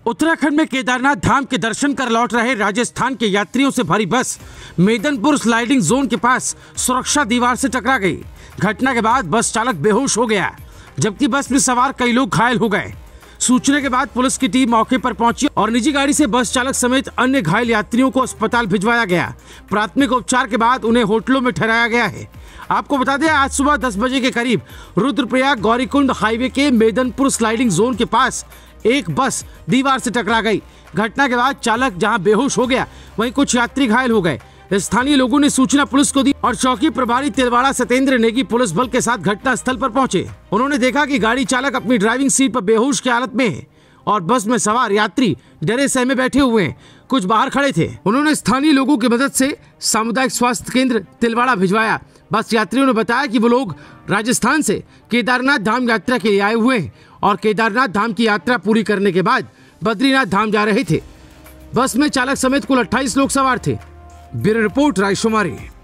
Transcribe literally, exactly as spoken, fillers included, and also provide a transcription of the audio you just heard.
उत्तराखंड में केदारनाथ धाम के दर्शन कर लौट रहे राजस्थान के यात्रियों से भरी बस मेदनपुर स्लाइडिंग जोन के पास सुरक्षा दीवार से टकरा गई। घटना के बाद बस चालक बेहोश हो गया, जबकि बस में सवार कई लोग घायल हो गए। सूचना के बाद पुलिस की टीम मौके पर पहुंची और निजी गाड़ी से बस चालक समेत अन्य घायल यात्रियों को अस्पताल भिजवाया गया। प्राथमिक उपचार के बाद उन्हें होटलों में ठहराया गया है। आपको बता दें, आज सुबह दस बजे के करीब रुद्रप्रयाग गौरीकुंड हाईवे के मेदनपुर स्लाइडिंग जोन के पास एक बस दीवार से टकरा गई। घटना के बाद चालक जहां बेहोश हो गया, वहीं कुछ यात्री घायल हो गए। स्थानीय लोगों ने सूचना पुलिस को दी और चौकी प्रभारी तिलवाड़ा सत्येंद्र नेगी पुलिस बल के साथ घटना स्थल पर पहुंचे। उन्होंने देखा कि गाड़ी चालक अपनी ड्राइविंग सीट पर बेहोश की हालत में है और बस में सवार यात्री डरे सहमे बैठे हुए हैं, कुछ बाहर खड़े थे। उन्होंने स्थानीय लोगों की मदद से सामुदायिक स्वास्थ्य केंद्र तिलवाड़ा भिजवाया। बस यात्रियों ने बताया कि वो लोग राजस्थान से केदारनाथ धाम यात्रा के लिए आए हुए हैं और केदारनाथ धाम की यात्रा पूरी करने के बाद बद्रीनाथ धाम जा रहे थे। बस में चालक समेत कुल अट्ठाईस लोग सवार थे। Bureau report रायशुमारी।